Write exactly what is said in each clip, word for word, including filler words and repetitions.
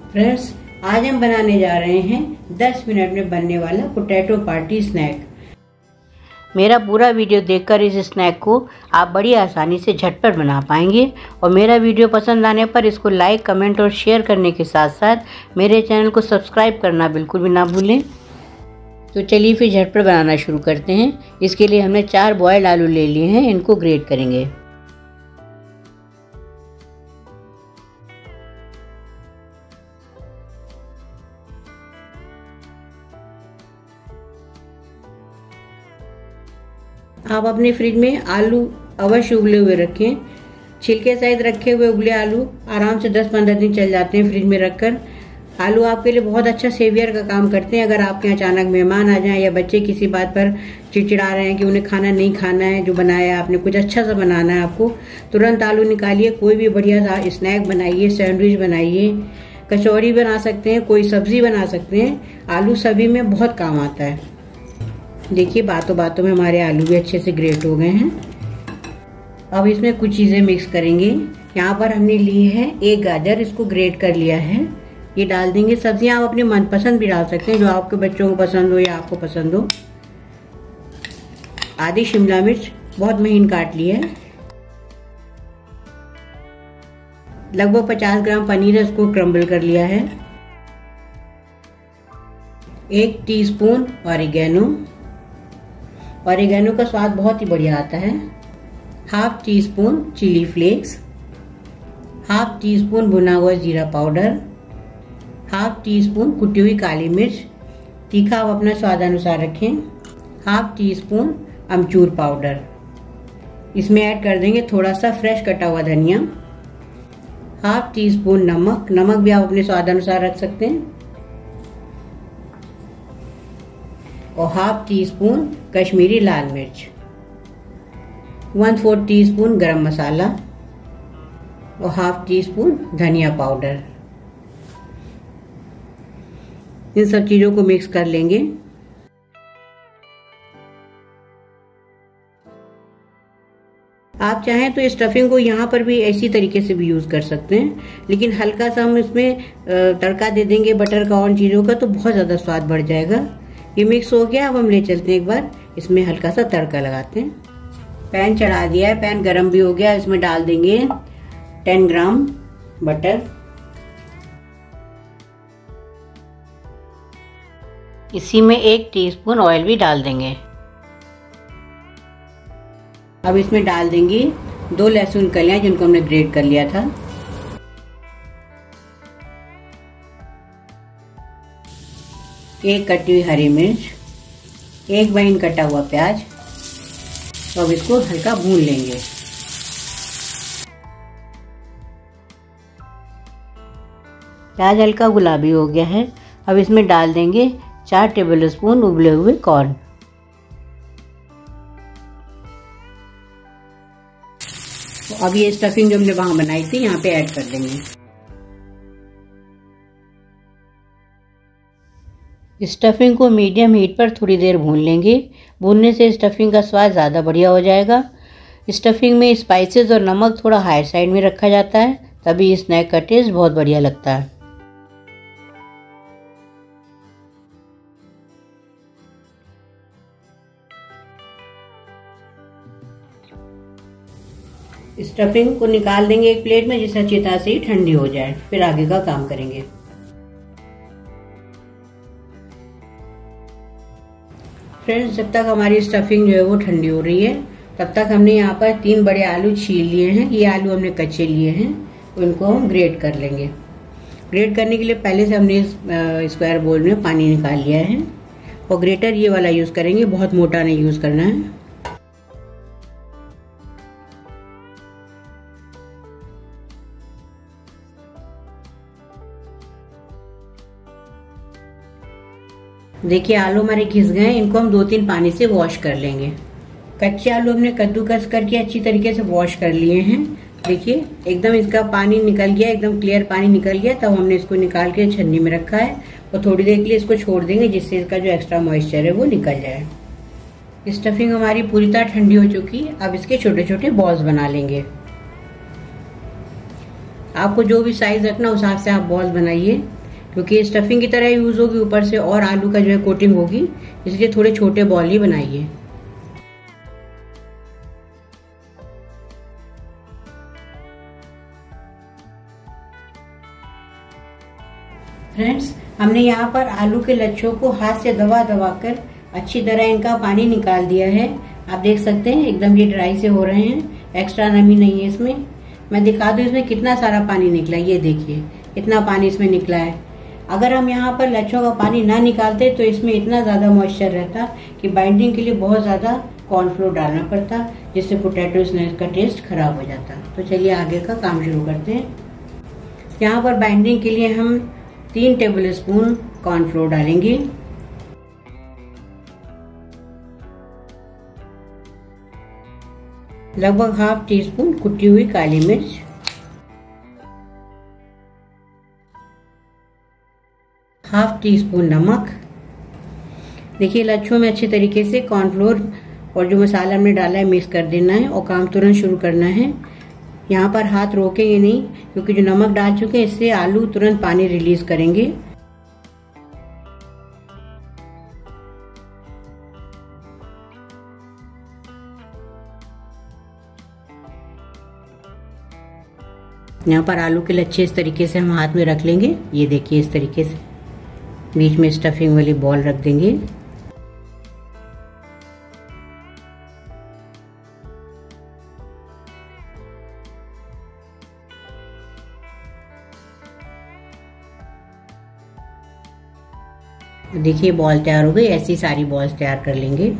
Friends, आज हम बनाने जा रहे हैं दस मिनट में बनने वाला पोटैटो पार्टी स्नैक। मेरा पूरा वीडियो देखकर इस स्नैक को आप बड़ी आसानी से झटपट बना पाएंगे और मेरा वीडियो पसंद आने पर इसको लाइक, कमेंट और शेयर करने के साथ साथ मेरे चैनल को सब्सक्राइब करना बिल्कुल भी ना भूलें। तो चलिए फिर झटपट बनाना शुरू करते हैं। इसके लिए हमने चार बॉयल्ड आलू ले लिए हैं, इनको ग्रेट करेंगे। आप अपने फ्रिज में आलू अवश्य उबले हुए रखें। छिलके सहित रखे हुए उबले आलू आराम से दस पंद्रह दिन चल जाते हैं फ्रिज में रखकर। आलू आपके लिए बहुत अच्छा सेवियर का काम करते हैं। अगर आपके अचानक मेहमान आ जाएं या बच्चे किसी बात पर चिड़चिड़ा रहे हैं कि उन्हें खाना नहीं खाना है, जो बनाया है आपने, कुछ अच्छा सा बनाना है आपको, तुरंत आलू निकालिए, कोई भी बढ़िया सा स्नैक बनाइए, सैंडविच बनाइए, कचौड़ी बना सकते हैं, कोई सब्जी बना सकते हैं। आलू सभी में बहुत काम आता है। देखिए बातों बातों में हमारे आलू भी अच्छे से ग्रेट हो गए हैं। अब इसमें कुछ चीजें मिक्स करेंगे। यहाँ पर हमने ली है एक गाजर, इसको ग्रेट कर लिया है, ये डाल देंगे। सब्जियां आप अपने मनपसंद भी डाल सकते हैं, जो आपके बच्चों को पसंद हो या आपको पसंद हो। आधी शिमला मिर्च बहुत महीन काट ली है। लगभग पचास ग्राम पनीर है, इसको क्रम्बल कर लिया है। एक टीस्पून ऑरिगेनो, ऑरिगेनो का स्वाद बहुत ही बढ़िया आता है। Half teaspoon chilli flakes, half teaspoon भुना हुआ जीरा पाउडर, हाफ टी स्पून कुटी हुई काली मिर्च, तीखा आप अपना स्वाद अनुसार रखें। Half teaspoon amchur powder. इसमें ऐड कर देंगे थोड़ा सा फ्रेश कटा हुआ धनिया। हाफ टी स्पून नमक, नमक भी आप अपने स्वाद अनुसार रख सकते हैं। और हाफ टी स्पून कश्मीरी लाल मिर्च, one fourth teaspoon garam masala और हाफ टी स्पून धनिया पाउडर। इन सब चीजों को मिक्स कर लेंगे। आप चाहें तो स्टफिंग को यहाँ पर भी ऐसी तरीके से भी यूज कर सकते हैं, लेकिन हल्का सा हम इसमें तड़का दे देंगे बटर का और चीजों का, तो बहुत ज्यादा स्वाद बढ़ जाएगा। ये मिक्स हो गया। अब हम ले चलते हैं एक बार इसमें हल्का सा तड़का लगाते हैं। पैन चढ़ा दिया है, पैन गरम भी हो गया। इसमें डाल देंगे दस ग्राम बटर। इसी में एक टीस्पून ऑयल भी डाल देंगे। अब इसमें डाल देंगे दो लहसुन कलियां जिनको हमने ग्रेट कर लिया था। एक कटी हुई हरी मिर्च, एक महीन कटा हुआ प्याज। तो अब इसको हल्का भून लेंगे। प्याज हल्का गुलाबी हो गया है। अब इसमें डाल देंगे चार टेबल स्पून उबले हुए कॉर्न। तो अब ये स्टफिंग जो हमने वहां बनाई थी यहाँ पे ऐड कर देंगे। स्टफिंग को मीडियम हीट पर थोड़ी देर भून लेंगे। भूनने से स्टफिंग का स्वाद ज़्यादा बढ़िया हो जाएगा। स्टफिंग में स्पाइसेस और नमक थोड़ा हाई साइड में रखा जाता है, तभी स्नैक का टेस्ट बहुत बढ़िया लगता है। स्टफिंग को निकाल देंगे एक प्लेट में, जिससे अच्छी तरह से ही ठंडी हो जाए, फिर आगे का काम करेंगे। फ्रेंड्स, जब तक हमारी स्टफिंग जो है वो ठंडी हो रही है, तब तक हमने यहाँ पर तीन बड़े आलू छील लिए हैं। ये आलू हमने कच्चे लिए हैं, उनको हम ग्रेट कर लेंगे। ग्रेट करने के लिए पहले से हमने स्क्वायर बोल में पानी निकाल लिया है और ग्रेटर ये वाला यूज करेंगे, बहुत मोटा नहीं यूज करना है। देखिए आलू हमारे घिस गए, इनको हम दो तीन पानी से वॉश कर लेंगे। कच्चे आलू हमने कद्दूकस करके अच्छी तरीके से वॉश कर लिए हैं। देखिए एकदम इसका पानी निकल गया, एकदम क्लियर पानी निकल गया। तब हमने इसको निकाल के छन्नी में रखा है और थोड़ी देर के लिए इसको छोड़ देंगे, जिससे इसका जो एक्स्ट्रा मॉइस्चर है वो निकल जाए। स्टफिंग हमारी पूरी तरह ठंडी हो चुकी है। अब इसके छोटे छोटे बॉल्स बना लेंगे। आपको जो भी साइज रखना उस हिसाब से आप बॉल्स बनाइए। क्योंकि ये स्टफिंग की तरह यूज होगी, ऊपर से और आलू का जो है कोटिंग होगी, इसलिए थोड़े छोटे बॉल ही बनाइए। फ्रेंड्स, हमने यहाँ पर आलू के लच्छों को हाथ से दबा दबा कर अच्छी तरह इनका पानी निकाल दिया है। आप देख सकते हैं एकदम ये ड्राई से हो रहे हैं, एक्स्ट्रा नमी नहीं है इसमें। मैं दिखा दूं इसमें कितना सारा पानी निकला, ये देखिए इतना पानी इसमें निकला है। अगर हम यहाँ पर लच्छों का पानी ना निकालते तो इसमें इतना ज्यादा मॉइस्चर रहता कि बाइंडिंग के लिए बहुत ज्यादा कॉर्नफ्लोर डालना पड़ता, जिससे पोटैटो स्नैक्स का टेस्ट खराब हो जाता। तो चलिए आगे का काम शुरू करते हैं। यहाँ पर बाइंडिंग के लिए हम तीन टेबल स्पून कॉर्नफ्लोर डालेंगे। लगभग हाफ टी स्पून कुटी हुई काली मिर्च, हाफ टी स्पून नमक। देखिए लच्छों में अच्छे तरीके से कॉर्नफ्लोर और जो मसाला हमने डाला है मिक्स कर देना है और काम तुरंत शुरू करना है। यहाँ पर हाथ रोकेंगे नहीं, क्योंकि जो नमक डाल चुके हैं इससे आलू तुरंत पानी रिलीज करेंगे। यहाँ पर आलू के लच्छे इस तरीके से हम हाथ में रख लेंगे। ये देखिए इस तरीके से बीच में स्टफिंग वाली बॉल रख देंगे। देखिए बॉल तैयार हो गई, ऐसी सारी बॉल्स तैयार कर लेंगे।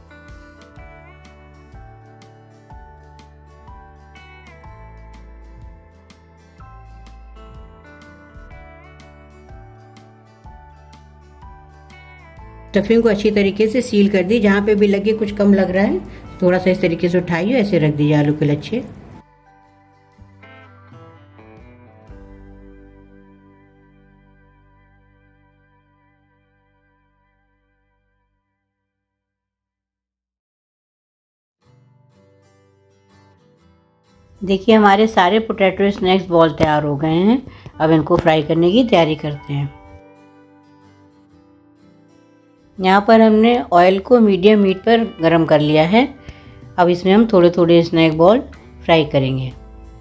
स्टफिंग को अच्छी तरीके से सील कर दी। जहाँ पे भी लगे कुछ कम लग रहा है थोड़ा सा इस तरीके से उठाइए, ऐसे रख दीजिए आलू के लच्छे। देखिए हमारे सारे पोटैटो स्नैक्स बॉल तैयार हो गए हैं। अब इनको फ्राई करने की तैयारी करते हैं। यहाँ पर हमने ऑयल को मीडियम हीट पर गरम कर लिया है। अब इसमें हम थोड़े थोड़े स्नैक बॉल फ्राई करेंगे।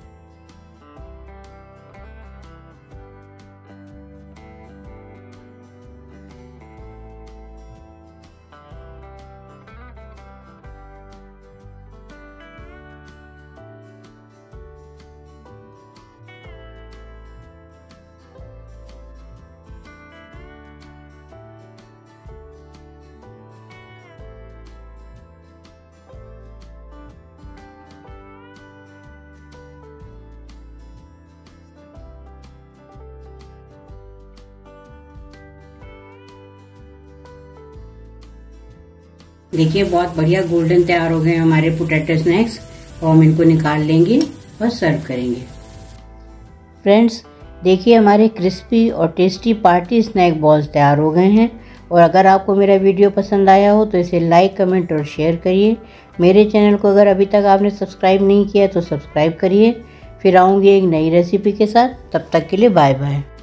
देखिए बहुत बढ़िया गोल्डन तैयार हो गए हमारे पोटैटो स्नैक्स और हम इनको निकाल लेंगे और सर्व करेंगे। फ्रेंड्स देखिए हमारे क्रिस्पी और टेस्टी पार्टी स्नैक बॉल्स तैयार हो गए हैं। और अगर आपको मेरा वीडियो पसंद आया हो तो इसे लाइक कमेंट और शेयर करिए। मेरे चैनल को अगर अभी तक आपने सब्सक्राइब नहीं किया तो सब्सक्राइब करिए। फिर आऊँगी एक नई रेसिपी के साथ, तब तक के लिए बाय बाय।